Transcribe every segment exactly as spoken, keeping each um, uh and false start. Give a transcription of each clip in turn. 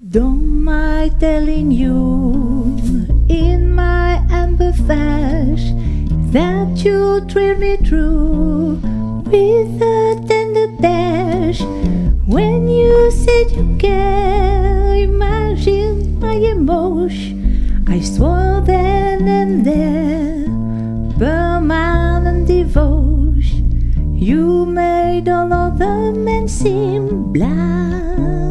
Don't mind telling you in my empathize that you treat me true with a tender dash. When you said you care, imagine my emotion. I swore then and there, permanent devotion. You made all other men seem blind.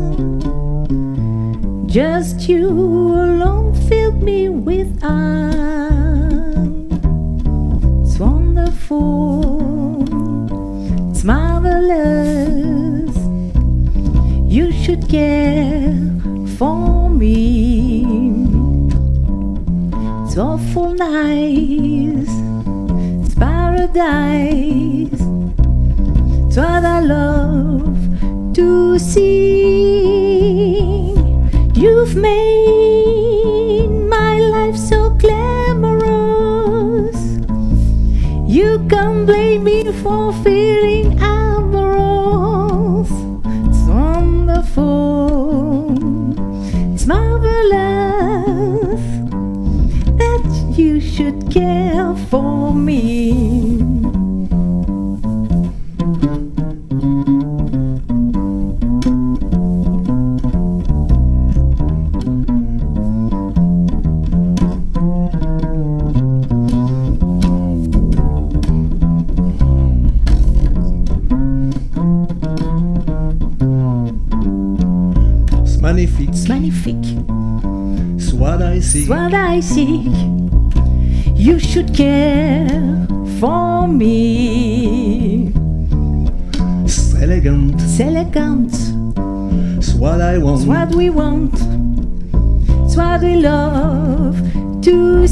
Just you alone filled me with arms. It's wonderful, it's marvelous. You should care for me. It's awful nice, it's paradise. It's what I love to see. You've made my life so glamorous. You can't blame me for feeling amorous. It's wonderful, it's marvelous that you should care for me. Magnifique, It's magnifique, it's what I see. it's what I seek. You should care for me. It's elegant, It's elegant, it's what I want. it's what we want, it's what we love to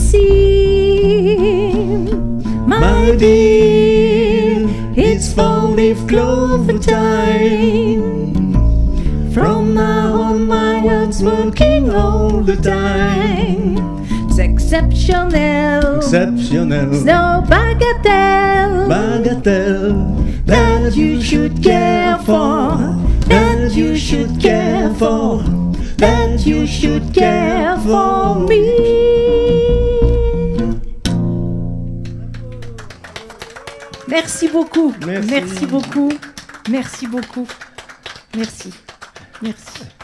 see. My, My dear, dear, it's four-leaf clover time. From now on my heart's working all the time. It's exceptional, Exceptionnel, it's no bagatelle, bagatelle, that you should care for, that you should care for, that you should care for me. Merci beaucoup, Merci. merci beaucoup, merci beaucoup, merci, merci.